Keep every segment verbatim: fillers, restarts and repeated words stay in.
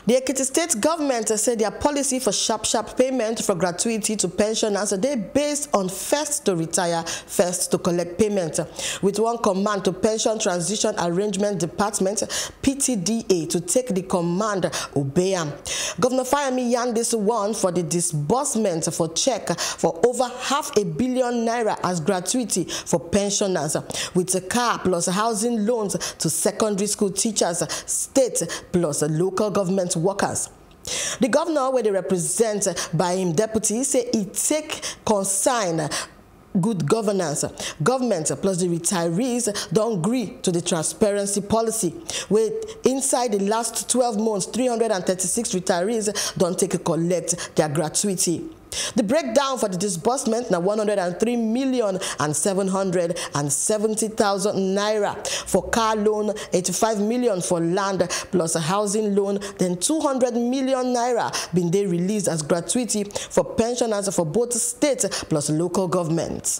The Ekiti State government said their policy for sharp, sharp payment for gratuity to pensioners are based on first to retire, first to collect payment, with one command to Pension Transition Arrangement Department, P T D A, to take the command, obey them. Governor Fayemi yarn this one for the disbursement for check for over half a billion naira as gratuity for pensioners, with a car plus housing loans to secondary school teachers, state plus local government workers. The governor, where they represent by him deputy, say he take consign good governance. Government plus the retirees don't agree to the transparency policy. With inside the last twelve months, three hundred thirty-six retirees don't take a collect their gratuity. The breakdown for the disbursement now one hundred three million and seven hundred seventy thousand naira for car loan, eighty-five million for land plus a housing loan, then two hundred million naira been they released as gratuity for pensioners for both state plus local governments.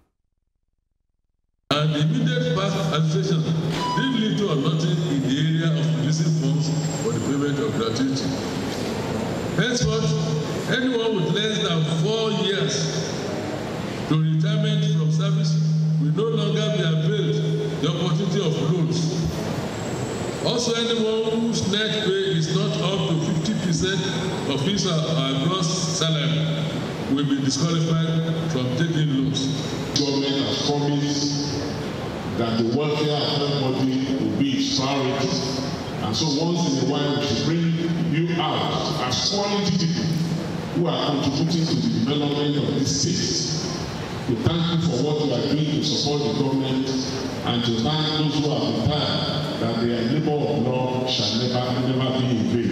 And the immediate past administration did little or nothing in the area of releasing funds for the payment of gratuity. Henceforth, anyone with less than four years to retirement from service will no longer be availed the opportunity of loans. Also, anyone whose net pay is not up to fifty percent of his or her gross salary will be disqualified from taking loans. The government has promised that the welfare of everybody will be its priority. And so once in a while we should bring you out as quality people who are contributing to the development of this state. We thank you for what you are doing to support the government, and to thank those who have retired that their labor of love shall never, never be in vain.